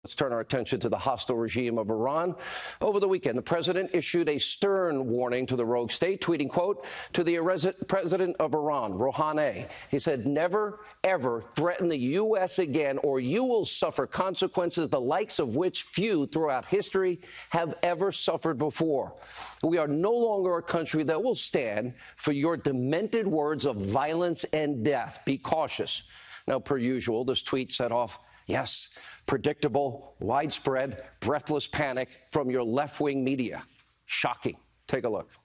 Let's turn our attention to the hostile regime of Iran. Over the weekend, the president issued a stern warning to the rogue state, tweeting, quote, to the president of Iran, Rouhani. He said, never, ever threaten the U.S. again, or you will suffer consequences the likes of which few throughout history have ever suffered before. We are no longer a country that will stand for your demented words of violence and death. Be cautious. Now, per usual, this tweet set off, yes, predictable, widespread, breathless panic from your left-wing media. Shocking. Take a look.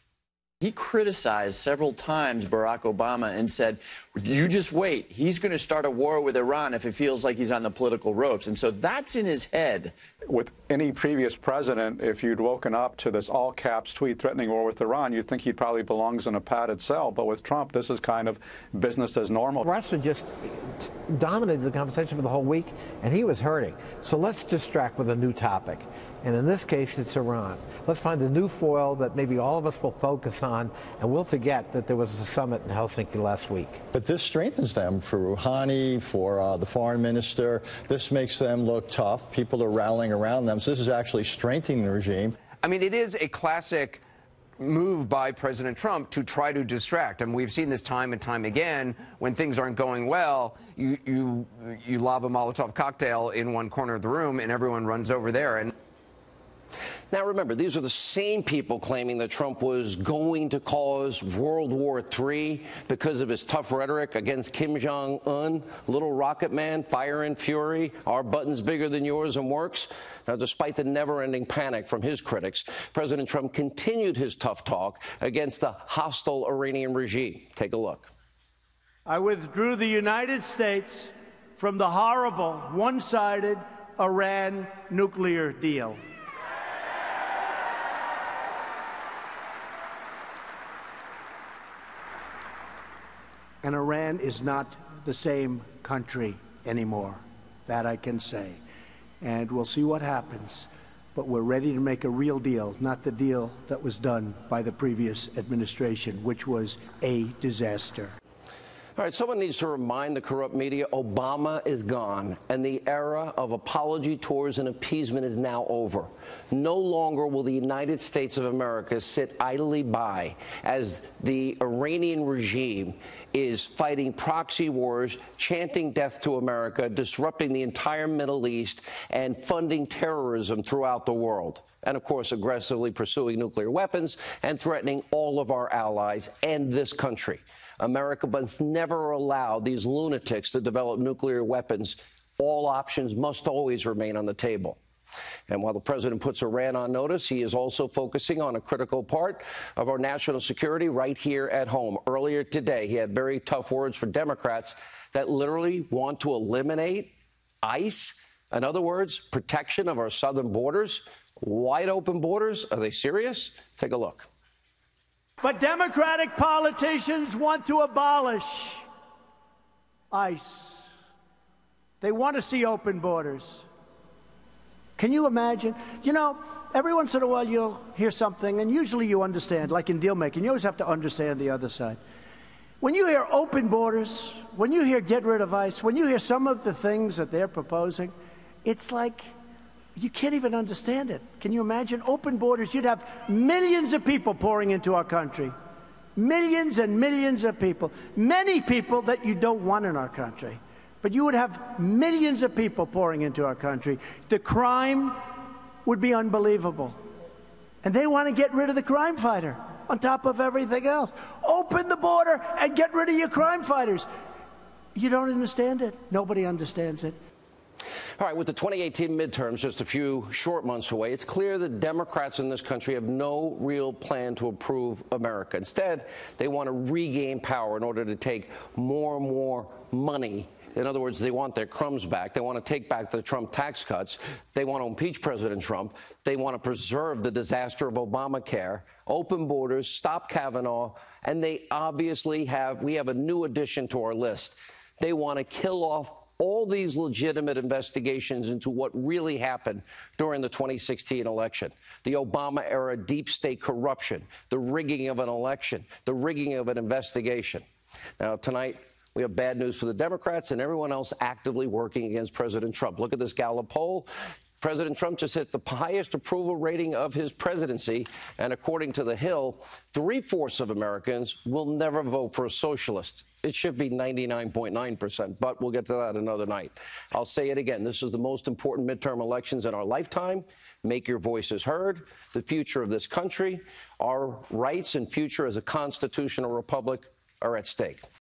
He criticized several times Barack Obama and said, you just wait. He's going to start a war with Iran if it feels like he's on the political ropes. And so that's in his head. With any previous president, if you'd woken up to this all-caps tweet threatening war with Iran, you'd think he probably belongs in a padded cell. But with Trump, this is kind of business as normal. Russia just dominated the conversation for the whole week, and he was hurting. So let's distract with a new topic. And in this case, it's Iran. Let's find a new foil that maybe all of us will focus on, and we'll forget that there was a summit in Helsinki last week. But this strengthens them for Rouhani, for the foreign minister. This makes them look tough. People are rallying around them. So this is actually strengthening the regime. I mean, it is a classic move by President Trump to try to distract. And we've seen this time and time again. When things aren't going well, you lob a Molotov cocktail in one corner of the room, and everyone runs over there. And now, remember, these are the same people claiming that Trump was going to cause World War III because of his tough rhetoric against Kim Jong-un, little rocket man, fire and fury, our button's bigger than yours and works. Now, despite the never-ending panic from his critics, President Trump continued his tough talk against the hostile Iranian regime. Take a look. I withdrew the United States from the horrible, one-sided Iran nuclear deal. And Iran is not the same country anymore. That I can say. And we'll see what happens. But we're ready to make a real deal, not the deal that was done by the previous administration, which was a disaster. All right, someone needs to remind the corrupt media Obama is gone, and the era of apology tours and appeasement is now over. No longer will the United States of America sit idly by as the Iranian regime is fighting proxy wars, chanting death to America, disrupting the entire Middle East, and funding terrorism throughout the world. And, of course, aggressively pursuing nuclear weapons and threatening all of our allies and this country. America must never allow these lunatics to develop nuclear weapons. All options must always remain on the table. And while the president puts Iran on notice, he is also focusing on a critical part of our national security right here at home. Earlier today, he had very tough words for Democrats that literally want to eliminate ICE. In other words, protection of our southern borders, wide open borders. Are they serious? Take a look. But Democratic politicians want to abolish ICE. They want to see open borders. Can you imagine? You know, every once in a while you'll hear something, and usually you understand, like in deal making, you always have to understand the other side. When you hear open borders, when you hear get rid of ICE, when you hear some of the things that they're proposing, it's like you can't even understand it. Can you imagine? Open borders, you'd have millions of people pouring into our country. Millions and millions of people. Many people that you don't want in our country. But you would have millions of people pouring into our country. The crime would be unbelievable. And they want to get rid of the crime fighter on top of everything else. Open the border and get rid of your crime fighters. You don't understand it. Nobody understands it. All right, with the 2018 midterms just a few short months away, it's clear that Democrats in this country have no real plan to improve America. Instead, they want to regain power in order to take more and more money. In other words, they want their crumbs back. They want to take back the Trump tax cuts. They want to impeach President Trump. They want to preserve the disaster of Obamacare, open borders, stop Kavanaugh, and we have a new addition to our list. They want to kill off all these legitimate investigations into what really happened during the 2016 election, the Obama-era deep state corruption, the rigging of an election, the rigging of an investigation. Now, tonight, We have bad news for the Democrats and everyone else actively working against President Trump. Look at this Gallup poll. President Trump just hit the highest approval rating of his presidency, and according to The Hill, 3/4 of Americans will never vote for a socialist. It should be 99.9%, but we'll get to that another night. I'll say it again. This is the most important midterm elections in our lifetime. Make your voices heard. The future of this country, our rights and future as a constitutional republic are at stake.